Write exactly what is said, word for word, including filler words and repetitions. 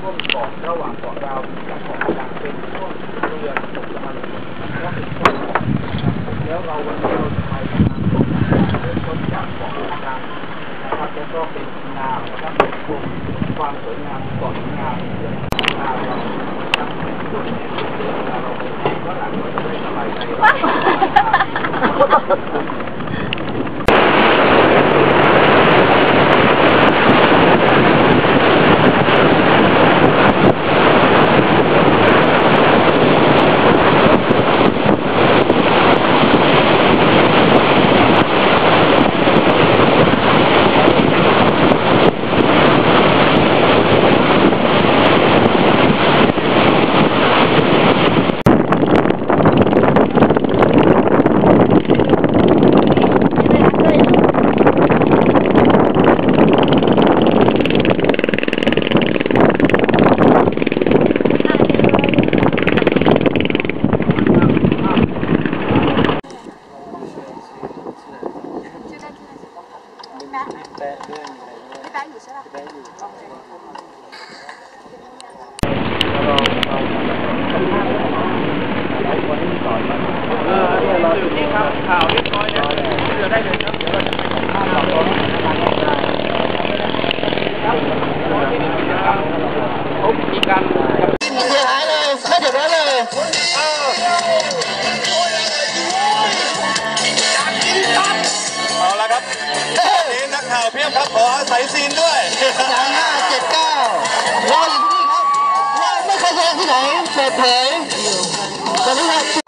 วงเกาะระหว่างเกาะดาวกับเกาะกลางเป็นช่วงเรือตกน้ำมันก็เป็นช่วงแล้วเราวันนี้เราจะไปเริ่มต้นจากเกาะกลางนะครับแล้วก็เป็นงามนะครับเป็นกลุ่มความสวยงามเกาะงามเรื่องงามเราทำเป็นส่วนนี้เราไปทำก็หลังก็จะได้สบายใจแปะเรื่องอะไรไม่แปะอยู่ใช่ไหมแปะอยู่เราเราคนที่ต่อยมาเออเนี่ยเราอยู่ที่ข่าวข่าวเรียบร้อยแล้วเดี๋ยวได้เลยครับเดี๋ยวเราจะไปสัมภาษณ์เราตอนนี้ทางออนไลน์ครับเขามีการเสียหายเลยไม่เดือดร้อนเลยเอาละครับนี่นักข่าวเพียบครับขออาศัยซีนด้วยสองห้าเจ็ดเก้ารออยู่ที่นี่ครับเราไม่เคยแสดงที่ไหนเปิดเผยตอนนี้ครับ